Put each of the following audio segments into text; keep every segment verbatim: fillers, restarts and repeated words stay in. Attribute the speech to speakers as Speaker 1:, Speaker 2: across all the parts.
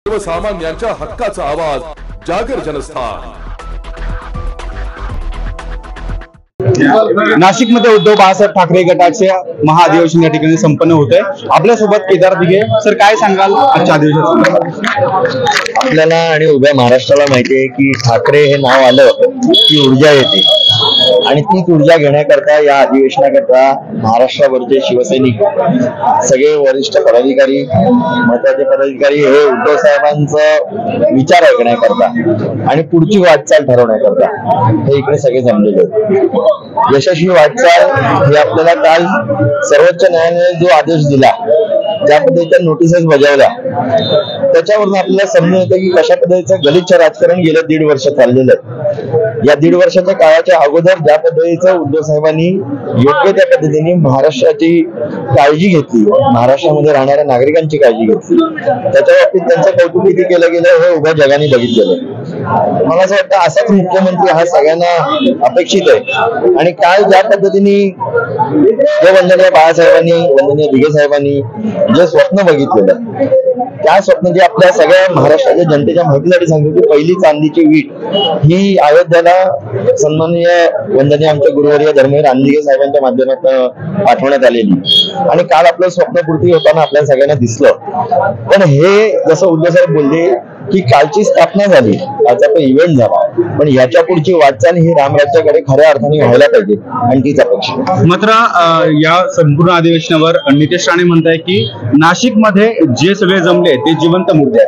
Speaker 1: सर्वसामान्यांच्या हक्काचा आवाज जागर जनस्थान।
Speaker 2: नाशिक मध्ये उद्धव बाळासाहेब ठाकरे गटाचे महाअधिवेशन या ठिकाणी संपन्न होते। आपल्या सोबत केदार दिघे सर, काय सांगाल आजच्या अधिवेशनात?
Speaker 3: आपल्याला आणि उभ्या महाराष्ट्राला माहिती आहे की ठाकरे हे नाव आलं की ऊर्जा येते आणि तीच ऊर्जा घेण्याकरता या अधिवेशनाकरता महाराष्ट्राभरचे शिवसैनिक, सगळे वरिष्ठ पदाधिकारी, महत्वाचे पदाधिकारी हे उद्धव साहेबांचा विचार ऐकण्याकरता आणि पुढची वाटचाल ठरवण्याकरता हे इकडे सगळे जमलेले आहेत। यशस्वी वाटचाल हे आपल्याला काल सर्वोच्च न्यायालयाने जो आदेश दिला, ज्या पद्धतीच्या नोटिसेस बजावल्या, त्याच्यावरून आपल्याला समजून येतं की कशा पद्धतीचं गलिच्छ राजकारण गेलं दीड वर्ष चाललेलं आहे। या दीड वर्षाच्या काळाच्या अगोदर ज्या पद्धतीचं उद्धव साहेबांनी योग्य त्या पद्धतीने महाराष्ट्राची काळजी घेतली, महाराष्ट्रामध्ये राहणाऱ्या नागरिकांची काळजी घेतली, त्याच्या बाबतीत त्यांचं कौतुक किती केलं गेलं हे उभ्या जगाने बघितलेलं। मला असं वाटतं असाच मुख्यमंत्री हा सगळ्यांना अपेक्षित आहे। आणि काल ज्या पद्धतीने जे वंदनीय बाळासाहेबांनी, वंदनीय दिघे साहेबांनी जे स्वप्न बघितलेलं, त्या स्वप्नाची आपल्या सगळ्या महाराष्ट्राच्या जनतेच्या माहितीसाठी सांगतो की पहिली चांदीची वीट ही अयोध्याला सन्माननीय वंदनीय आमच्या गुरुवर्य धर्मवीर दिघे साहेबांच्या माध्यमातून पाठवण्यात आलेली आणि काल आपलं स्वप्नपूर्ती होताना आपल्या सगळ्यांना दिसलं। पण हे जसं उद्धव साहेब बोलले की कालची स्थापना झाली, कालचा तो इव्हेंट झाला, पण याच्या पुढची वाटचाल ही रामराज्याकडे खऱ्या अर्थाने व्हायला पाहिजे आणि तीच अपेक्षा।
Speaker 2: मात्र या संपूर्ण अधिवेशनावर नितेश राणे म्हणताय की नाशिक मध्ये जे सगळे जमले ते जिवंत मुद्दे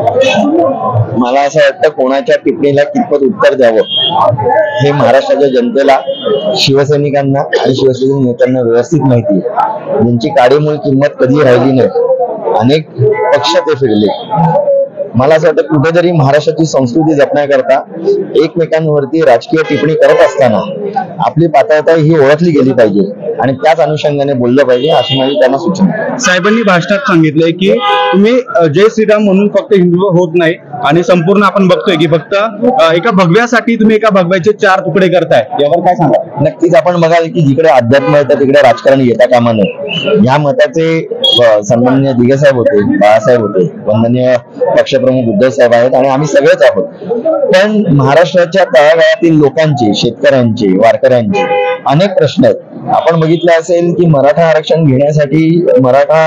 Speaker 2: आहेत।
Speaker 3: मला असं वाटतं कोणाच्या टिप्पणीला कितपत उत्तर द्यावं हे महाराष्ट्राच्या जनतेला, शिवसैनिकांना आणि शिवसैनिक नेत्यांना व्यवस्थित माहिती आहे। ज्यांची काडीमूळ किंमत कधी राहिली नाही, अनेक पक्ष ते फिरले। मला असं वाटतं कुठेतरी महाराष्ट्राची संस्कृती जपण्याकरता एकमेकांवरती राजकीय टिप्पणी करत असताना आपली पात्रता ही ओळखली गेली पाहिजे आणि त्याच अनुषंगाने बोललं पाहिजे, अशी माझी त्यांना सूचना।
Speaker 2: साहेबांनी भाषणात सांगितलंय की तुम्ही जय श्रीराम म्हणून फक्त हिंदू होत नाही आणि संपूर्ण आपण बघतोय की फक्त एका भगव्यासाठी तुम्ही एका भगव्याचे चार तुकडे करताय, यावर काय सांगा?
Speaker 3: नक्कीच आपण बघाल की जिकडे अध्यात्म येतं तिकडे राजकारण येता कामा नये। या मताचे सन्माननीय दिघे साहेब होते, बाळासाहेब होते, वंदनीय पक्षप्रमुख उद्धव साहेब आहेत आणि आम्ही सगळेच आहोत। पण महाराष्ट्राच्या तळागाळातील लोकांचे, शेतकऱ्यांचे, वारकऱ्यांचे अनेक प्रश्न आहेत। आपण बघितलं असेल की मराठा आरक्षण घेण्यासाठी मराठा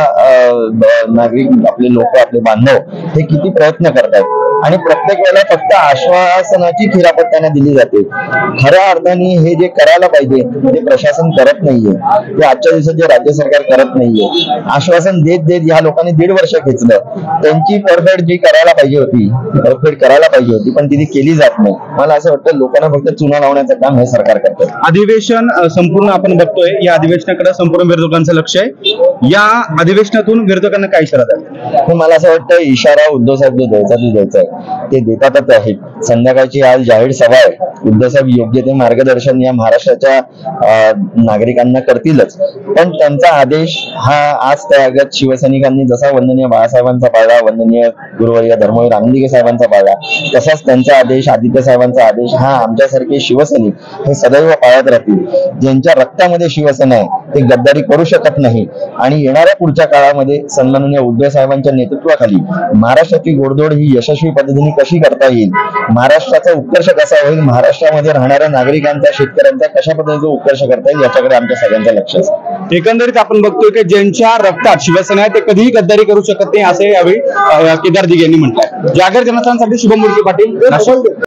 Speaker 3: नागरिक, आपले लोक, आपले बांधव हे किती प्रयत्न करतात आणि प्रत्येक वेळेला फक्त आश्वासनाची खिरापत त्यांना दिली जाते। खऱ्या अर्थाने हे जे करायला पाहिजे ते प्रशासन करत नाहीये, ते आजच्या दिवसात जे राज्य सरकार करत नाहीये। आश्वासन देत देत या लोकांनी दीड वर्ष खेचलं, त्यांची परतफेड जी करायला पाहिजे होती ती परतफेड करायला पाहिजे होती, पण ती केली जात नाही। मला असं वाटतं लोकांना फक्त चुना लावण्याचं काम हे सरकार करतं।
Speaker 2: अधिवेशन संपूर्ण आपण बघतोय, या अधिवेशनाकडे संपूर्ण विरोधकांचं लक्ष आहे। या अधिवेशनातून विरोधकांना काय इशारा द्याल?
Speaker 3: मला असं वाटतं इशारा उद्धव साहेब जो द्यायचा तो द्यायचा आहे ते देतातच आहेत। संध्याकाळची आज जाहीर सभा आहे, उद्धव साहेब योग्य ते मार्गदर्शन या महाराष्ट्राच्या नागरिकांना करतीलच, पण त्यांचा आदेश हा आज त्यागत शिवसैनिकांनी जसा वंदनीय बाळासाहेबांचा पाळला, वंदनीय गुरुवर्य धर्मवीर दिघे साहेबांचा पाळला, तसाच त्यांचा आदेश, आदित्य साहेबांचा आदेश हा आमच्यासारखे शिवसैनिक हे सदैव पाळत राहतील। ज्यांच्या रक्तामध्ये शिवसेना आहे ते गद्दारी करू शकत नाही आणि येणाऱ्या पुढच्या काळामध्ये सन्माननीय उद्धव साहेबांच्या नेतृत्वाखाली महाराष्ट्राची गोडधोड ही यशस्वी पद्धतीने कशी करता येईल, महाराष्ट्राचा उत्कर्ष कसा होईल, महाराष्ट्रामध्ये राहणाऱ्या नागरिकांचा, शेतकऱ्यांचा कशा पद्धतीचा उत्कर्ष करता येईल याच्याकडे आमच्या सगळ्यांचं लक्ष असतं।
Speaker 2: एकंदरीत आपण बघतोय की ज्यांच्या रक्तात शिवसेना आहे ते कधीही गद्दारी करू शकत नाही, असे यावेळी केदार दिघे यांनी म्हटलंय। जागर जनस्थानसाठी शुभम मुडके पाटील, नाशिक।